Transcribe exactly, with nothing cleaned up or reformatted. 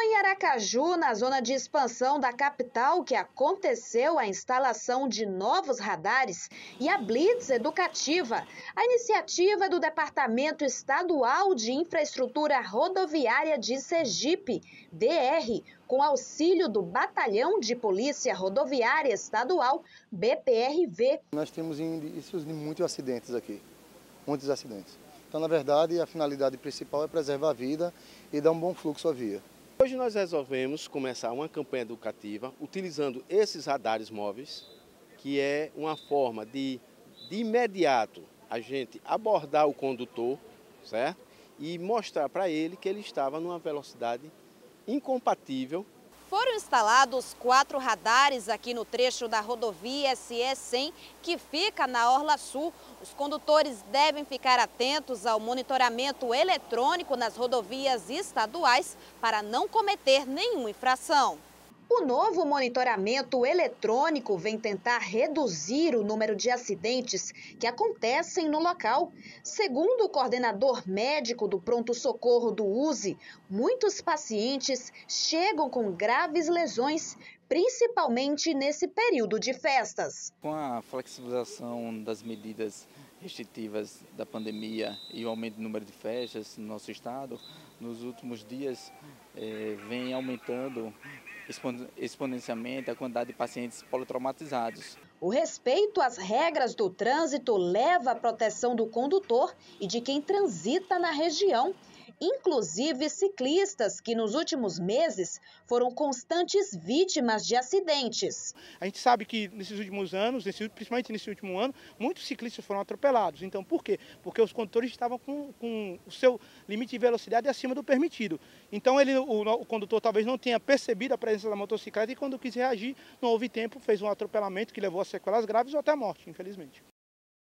Foi em Aracaju, na zona de expansão da capital, que aconteceu a instalação de novos radares e a Blitz Educativa. A iniciativa é do Departamento Estadual de Infraestrutura Rodoviária de Sergipe, D R, com auxílio do Batalhão de Polícia Rodoviária Estadual, B P R V. Nós temos indícios de muitos acidentes aqui, muitos acidentes. Então, na verdade, a finalidade principal é preservar a vida e dar um bom fluxo à via. Hoje nós resolvemos começar uma campanha educativa utilizando esses radares móveis, que é uma forma de, de imediato, a gente abordar o condutor, certo? E mostrar para ele que ele estava numa velocidade incompatível. Foram instalados quatro radares aqui no trecho da rodovia S E cem, que fica na Orla Sul. Os condutores devem ficar atentos ao monitoramento eletrônico nas rodovias estaduais para não cometer nenhuma infração. O novo monitoramento eletrônico vem tentar reduzir o número de acidentes que acontecem no local. Segundo o coordenador médico do pronto-socorro do U S E, muitos pacientes chegam com graves lesões, principalmente nesse período de festas. Com a flexibilização das medidas restritivas da pandemia e o aumento do número de festas no nosso estado, nos últimos dias eh, vem aumentando exponencialmente a quantidade de pacientes politraumatizados. O respeito às regras do trânsito leva à proteção do condutor e de quem transita na região, inclusive ciclistas que nos últimos meses foram constantes vítimas de acidentes. A gente sabe que nesses últimos anos, principalmente nesse último ano, muitos ciclistas foram atropelados. Então, por quê? Porque os condutores estavam com, com o seu limite de velocidade acima do permitido. Então, ele, o, o condutor talvez não tenha percebido a presença da motocicleta e quando quis reagir, não houve tempo, fez um atropelamento que levou a sequelas graves ou até a morte, infelizmente.